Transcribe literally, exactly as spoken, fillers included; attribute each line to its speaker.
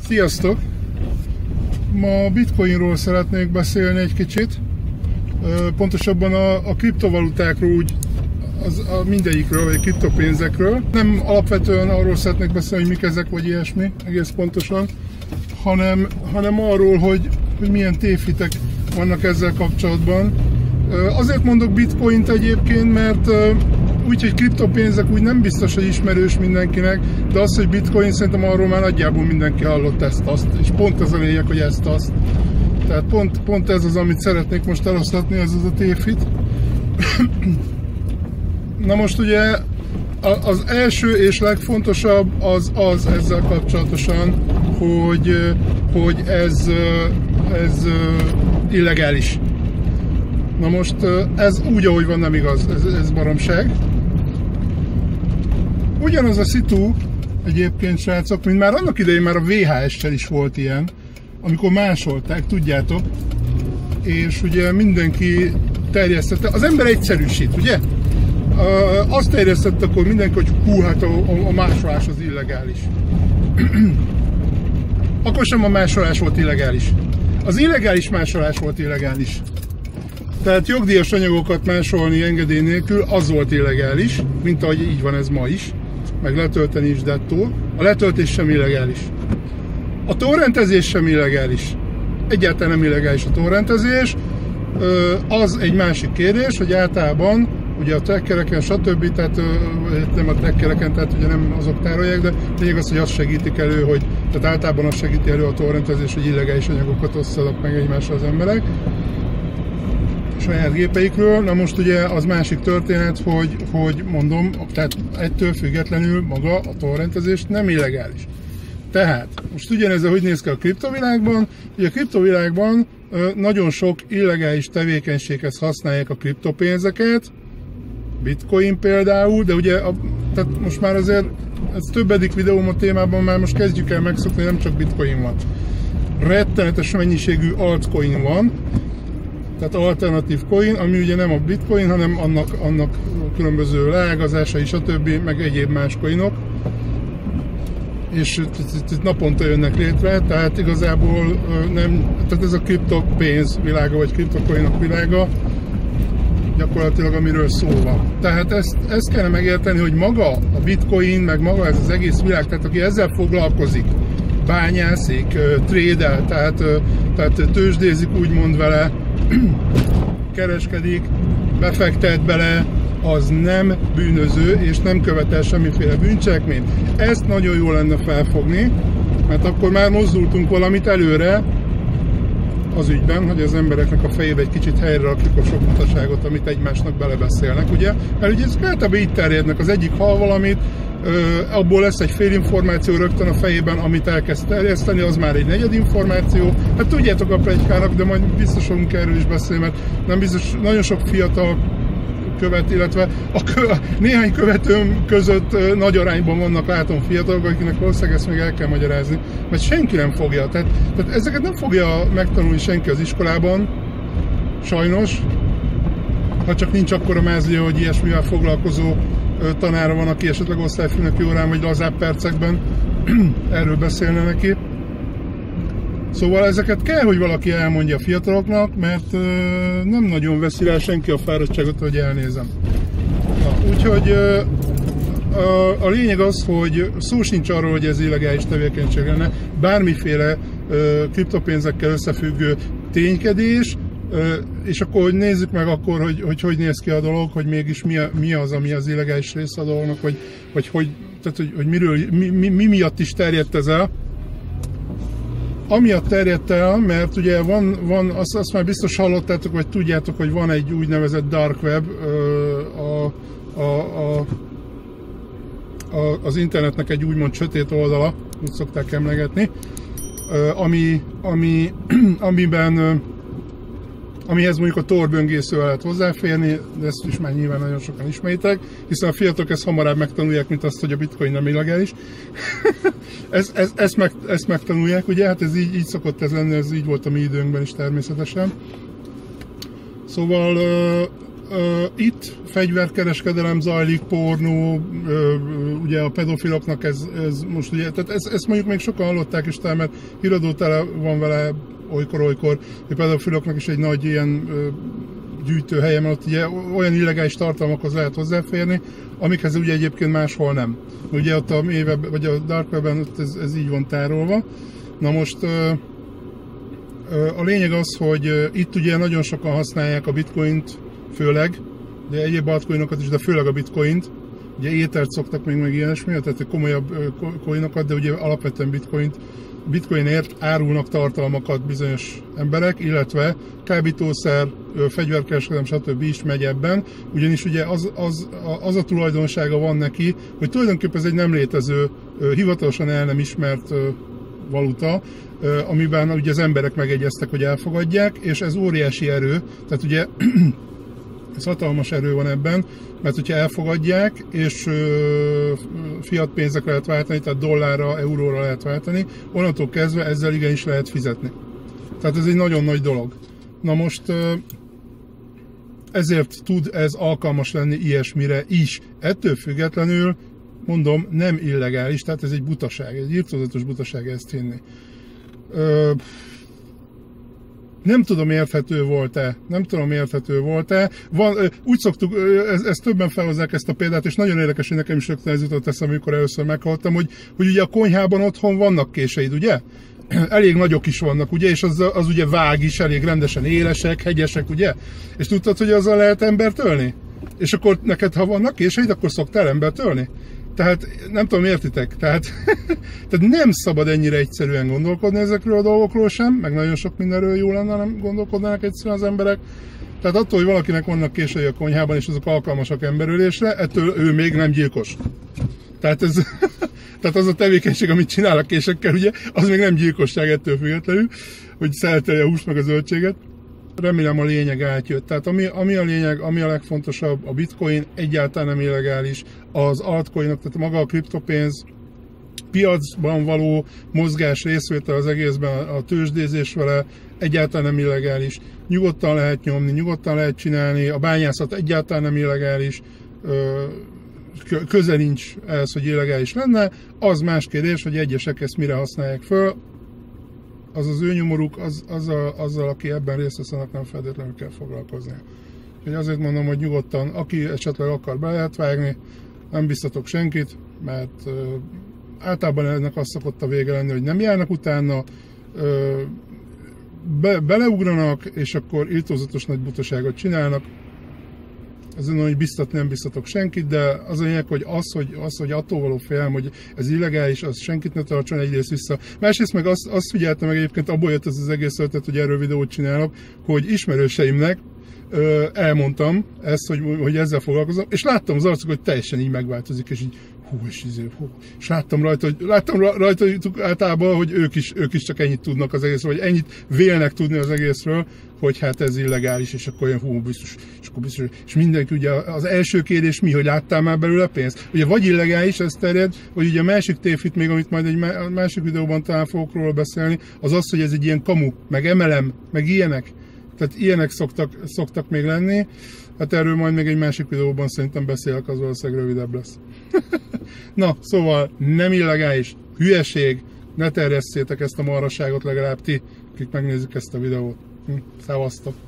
Speaker 1: Sziasztok! Ma Bitcoinról szeretnék beszélni egy kicsit. Pontosabban a, a kriptovalutákról, úgy az, a mindegyikről, vagy a kriptopénzekről. Nem alapvetően arról szeretnék beszélni, hogy mik ezek, vagy ilyesmi, egész pontosan, hanem, hanem arról, hogy, hogy milyen tévhitek vannak ezzel kapcsolatban. Azért mondok Bitcoint egyébként, mert úgy, hogy kriptopénzek úgy nem biztos, hogy ismerős mindenkinek, de az, hogy Bitcoin, szerintem arról már nagyjából mindenki hallott ezt-azt, és pont ez a lényeg, hogy ezt-azt. Tehát pont, pont ez az, amit szeretnék most eloszlatni, ez az a tévhit. Na most ugye az első és legfontosabb az az ezzel kapcsolatosan, hogy, hogy ez, ez illegális. Na most ez úgy, ahogy van, nem igaz, ez, ez baromság. Ugyanaz a szitu egyébként, srácok, mint már annak idején már a vé há es-sel is volt ilyen, amikor másolták, tudjátok, és ugye mindenki terjesztette, az ember egyszerűsít, ugye? Azt terjesztette akkor mindenki, hogy hú, hát a, a, a másolás az illegális. Akkor sem a másolás volt illegális. Az illegális másolás volt illegális. Tehát jogdíjas anyagokat másolni engedély nélkül az volt illegális, mint ahogy így van ez ma is, meg letölteni is dettó. A letöltés sem illegális. A torrentezés sem illegális. Egyáltalán nem illegális a torrentezés. Az egy másik kérdés, hogy általában ugye a trackereken, stb. Tehát nem a trackereken, tehát ugye nem azok tárolják, de lényeg az, hogy azt segítik elő, hogy tehát általában azt segíti elő a torrentezés, hogy illegális anyagokat osszanak meg egymással az emberek saját gépeikről. Na most ugye az másik történet, hogy, hogy mondom, tehát ettől függetlenül maga a torrentezés nem illegális. Tehát most ugyanez, hogy néz ki a kriptovilágban, ugye a kriptovilágban nagyon sok illegális tevékenységhez használják a kriptopénzeket, Bitcoin például, de ugye a, tehát most már azért ez többedik videóm a témában, már most kezdjük el megszokni, nem csak Bitcoin van. Rettenetes mennyiségű altcoin van, tehát alternatív coin, ami ugye nem a Bitcoin, hanem annak, annak különböző leágazásai, stb., meg egyéb más coinok. És naponta jönnek létre, tehát igazából nem, tehát ez a kriptopénz világa, vagy kriptocoinok világa, gyakorlatilag amiről szó van. Tehát ezt, ezt kellene megérteni, hogy maga a Bitcoin, meg maga ez az egész világ, tehát aki ezzel foglalkozik, bányászik, trédel, tehát, tehát tőzsdézik úgymond vele, kereskedik, befektet bele, az nem bűnöző, és nem követel semmiféle bűncselekményt. Ezt nagyon jó lenne felfogni, mert akkor már mozdultunk valamit előre az ügyben, hogy az embereknek a fejébe egy kicsit helyre rakjuk a sok mutaságot, amit egymásnak belebeszélnek, ugye? Mert ugye ezek általában így terjednek, az egyik hall valamit, abból lesz egy fél információ rögtön a fejében, amit elkezd terjeszteni, az már egy negyed információ. Hát tudjátok a pletykának, de majd biztos fogunk erről is beszélni, mert nem biztos, nagyon sok fiatal követ, illetve a kö, néhány követőm között nagy arányban vannak, látom, fiatalok, akiknek valószínűleg ezt még el kell magyarázni, mert senki nem fogja. Tehát, tehát ezeket nem fogja megtanulni senki az iskolában, sajnos, ha csak nincs akkora mázlia, hogy ilyesmivel foglalkozó tanára van, aki esetleg osztályfőnöki órán vagy lazább percekben erről beszélne neki. Szóval ezeket kell, hogy valaki elmondja a fiataloknak, mert uh, nem nagyon veszi rá senki a fáradtságot, hogy elnézem. Na, úgyhogy uh, a, a lényeg az, hogy szó sincs arról, hogy ez illegális tevékenység lenne, bármiféle uh, kriptopénzekkel összefüggő ténykedés, uh, és akkor hogy nézzük meg akkor, hogy, hogy hogy néz ki a dolog, hogy mégis mi, a, mi az, ami az illegális része a dolognak, vagy, vagy hogy, tehát, hogy, hogy miről, mi, mi, mi miatt is terjedt ez el. Amiatt terjedt el, mert ugye van, van azt, azt már biztos hallottátok, vagy tudjátok, hogy van egy úgynevezett dark web a, a, a, a, az internetnek egy úgymond sötét oldala, úgy szokták emlegetni, ami, ami, amiben, amihez mondjuk a Tor böngészővel lehet hozzáférni, de ezt is már nyilván nagyon sokan ismeritek, hiszen a fiatalok ezt hamarabb megtanulják, mint azt, hogy a Bitcoin nem illegális. ezt, ezt, ezt, meg, ezt megtanulják, ugye? Hát ez így, így szokott ez lenni, ez így volt a mi időnkben is természetesen. Szóval Itt fegyverkereskedelem zajlik, pornó, ugye a pedofiloknak ez, ez most ugye, tehát ezt, ezt mondjuk még sokan hallották is, mert híradó tele van vele olykor-olykor, hogy pedofiloknak is egy nagy ilyen gyűjtőhelye, mert ott ugye olyan illegális tartalmakhoz lehet hozzáférni, amikhez ugye egyébként máshol nem. Ugye ott a mélyebb, vagy a dark webben ez, ez így van tárolva. Na most a lényeg az, hogy itt ugye nagyon sokan használják a bitcoint, főleg, de egyéb altcoinokat is, de főleg a bitcoint. Ugye étert szoktak még meg ilyesmi, tehát komolyabb coinokat, de ugye alapvetően bitcoint, bitcoinért árulnak tartalmakat bizonyos emberek, illetve kábítószer, fegyverkereskedelem, stb. Is megy ebben, ugyanis ugye az, az, az a tulajdonsága van neki, hogy tulajdonképpen ez egy nem létező, hivatalosan el nem ismert valuta, amiben ugye az emberek megegyeztek, hogy elfogadják, és ez óriási erő, tehát ugye ez hatalmas erő van ebben, mert hogyha elfogadják, és fiat pénzekre lehet váltani, tehát dollárra, euróra lehet váltani, onnantól kezdve ezzel igenis lehet fizetni. Tehát ez egy nagyon nagy dolog. Na most ezért tud ez alkalmas lenni ilyesmire is. Ettől függetlenül, mondom, nem illegális, tehát ez egy butaság, egy irtózatos butaság ezt hinni. Nem tudom, érthető volt-e, nem tudom, érthető volt-e. Van, úgy szoktuk, ezt ez többen felhozzák ezt a példát, és nagyon érdekes, hogy nekem is rögtön ez jutott eszembe, amikor először meghallottam, hogy, hogy ugye a konyhában otthon vannak késeid, ugye? Elég nagyok is vannak, ugye? És az, az ugye vág is, elég rendesen élesek, hegyesek, ugye? És tudtad, hogy azzal lehet embert ölni? És akkor neked, ha vannak késeid, akkor szoktál embert ölni? Tehát nem tudom, értitek? Tehát, tehát nem szabad ennyire egyszerűen gondolkodni ezekről a dolgokról sem, meg nagyon sok mindenről jó lenne, nem gondolkodnának egyszerűen az emberek. Tehát attól, hogy valakinek vannak kései a konyhában, és azok alkalmasak emberölésre, ettől ő még nem gyilkos. Tehát, ez, tehát az a tevékenység, amit csinál a késekkel, ugye, az még nem gyilkosság ettől függetlenül, hogy szeltelje a húst meg a zöldséget. Remélem a lényeg átjött. Tehát ami, ami a lényeg, ami a legfontosabb, a bitcoin egyáltalán nem illegális, az altcoinok, tehát maga a kriptopénz, piacban való mozgás, részvétel az egészben, a tőzsdézés vele egyáltalán nem illegális. Nyugodtan lehet nyomni, nyugodtan lehet csinálni, a bányászat egyáltalán nem illegális, köze nincs ehhez, hogy illegális lenne. Az más kérdés, hogy egyesek ezt mire használják föl, az az ő nyomoruk, az, azzal, azzal, aki ebben részt vesz, annak nem feltétlenül kell foglalkozni. Úgyhogy azért mondom, hogy nyugodtan, aki esetleg akar, be lehet vágni, nem biztatok senkit, mert uh, általában ennek az szokott a vége lenni, hogy nem járnak utána, uh, be, beleugranak, és akkor irtózatos nagy butaságot csinálnak. Ez mondom, hogy biztatni nem biztatok senkit, de az a lényeg, hogy az, hogy, az, hogy attól való félelem, hogy ez illegális, az senkit ne tartson egyrészt vissza. Másrészt meg azt, azt figyeltem meg egyébként, abból jött ez az egész ötlet, hogy erről videót csinálok, hogy ismerőseimnek ö, elmondtam ezt, hogy, hogy ezzel foglalkozom, és láttam az arcuk, hogy teljesen így megváltozik, és így hú, és, izé, hú. és láttam rajta, hogy, láttam rajta általában, hogy ők is, ők is csak ennyit tudnak az egészről, vagy ennyit vélnek tudni az egészről, hogy hát ez illegális, és akkor olyan hú, biztos, és akkor biztos, és mindenki ugye az első kérdés mi, hogy láttál már belőle pénzt? Ugye vagy illegális, ez terjed, vagy ugye a másik tévhit még, amit majd egy másik videóban talán fogok róla beszélni, az az, hogy ez egy ilyen kamu, meg emelem, meg ilyenek. Tehát ilyenek szoktak, szoktak még lenni. Hát erről majd még egy másik videóban szerintem beszélek, az valószínűleg rövidebb lesz. Na, szóval nem illegális, hülyeség, ne terjesszétek ezt a marhaságot legalább ti, akik megnézik ezt a videót. Hm, szevasztok!